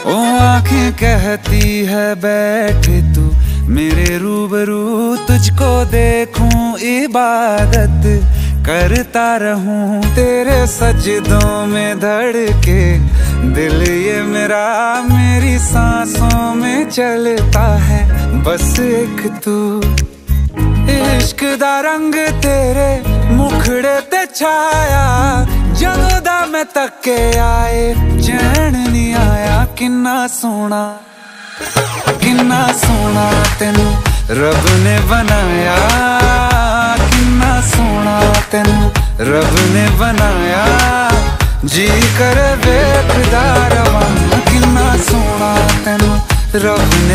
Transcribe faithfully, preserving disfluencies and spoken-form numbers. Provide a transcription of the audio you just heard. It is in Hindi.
ओ आंखें कहती है बैठ तू मेरे रूबरू, तुझको देखूं इबादत करता रहूं तेरे सजदों में धड़के दिल ये मेरा, मेरी सांसों में चलता है बस एक तू। इश्क दा रंग तेरे मुखड़े ते छाया, जदों दा मैं तके आए चैन नहीं आया। किन्ना सोना किन्ना सोना तेनू रब ने बनाया, किन्ना सोना तेनू रब ने बनाया। जी कर वेखदा रवां किन्ना सोना तेनू रब